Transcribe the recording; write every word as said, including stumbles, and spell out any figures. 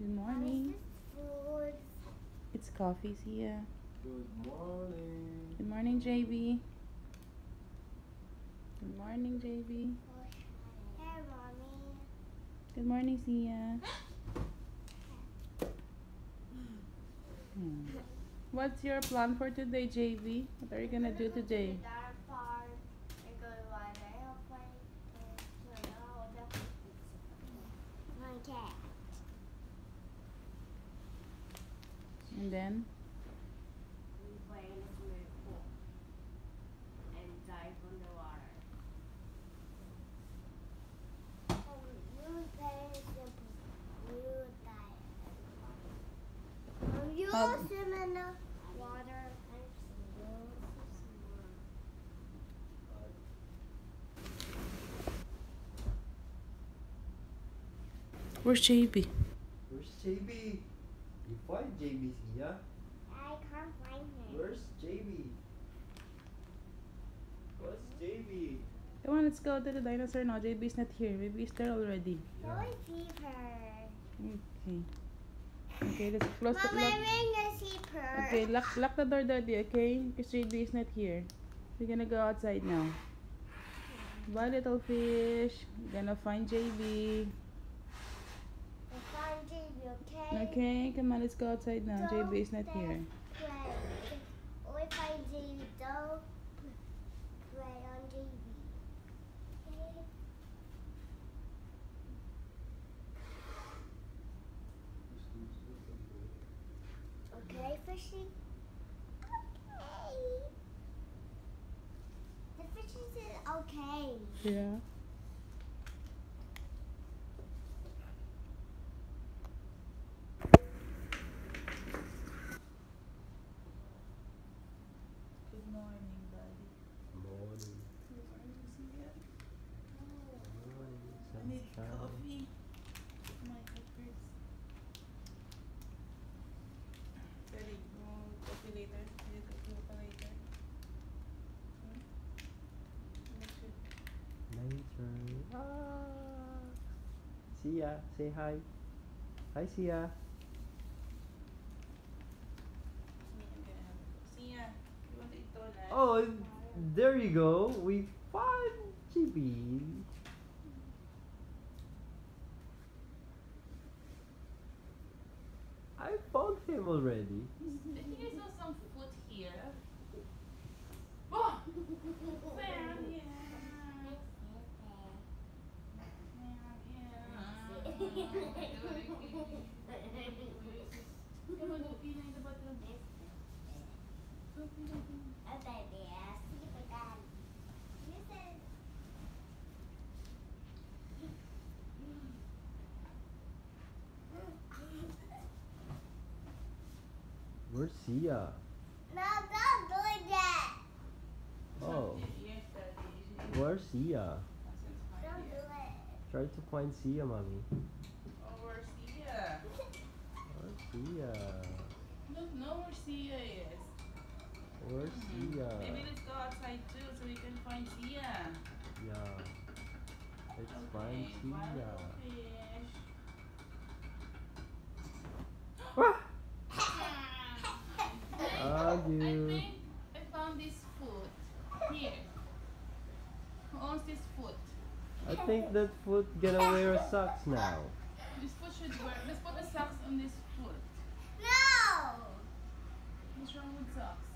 Good morning. Food. It's coffee, Sia. Good morning. Good morning, J B. Good morning, J B. Hey, mommy. Good morning, Sia. Hmm. What's your plan for today, J B? What are you gonna do today? My cat. And then? We play in the swimming pool and dive underwater. You play the you die. You Um, swim in the water. Where's J B? Where's J B? You find J B, Sia? I can't find him. Where's J B? Where's J B? Come on, let's go to the dinosaur now. J B's not here. Maybe he's there already. Go and see her. Okay. Okay, let's close the Mom, lock. I'm going to see her. Okay, lock lock the door, Daddy. Okay, because J B is not here. We're gonna go outside now. Bye, little fish. We're gonna find J B. I'll find J B, okay? Okay, come on, let's go outside now. J B is not Don't here. Play. Only find J B. Don't play on J B. Okay? Okay, fishy? Okay. The fishy said okay. Yeah. Good morning, Daddy. Morning. Good morning, Sia. Morning, I need sunshine. coffee. My peppers. Daddy, you want coffee later? You need coffee pa later? Hmm? What's your- Later. Ah. Sia, say hi. Hi, Sia. Me, I'm gonna have it. Sia, you want to eat donut? Oh, there you go. We found J B. I found him already. I think I saw some food here. Oh! Meow, yeah. Come on, open na yung bathroom. Open, open. A baby, I see the dad. You said Where's Sia? no, don't do that. Oh, Yes, Daddy. where's Sia? Don't do it. Try to find Sia, mommy. Oh, where's Sia? Where's Sia? Don't know where Sia is. Where's Hmm. Sia? Maybe let's go outside too so we can find Sia. Yeah. Let's find Okay, bye, Sia. little fish. Ah! I Argue. think I found this foot here. Who owns this foot? I think that foot gonna wear socks now. This foot should wear. Let's put the socks on this foot. No. What's wrong with socks?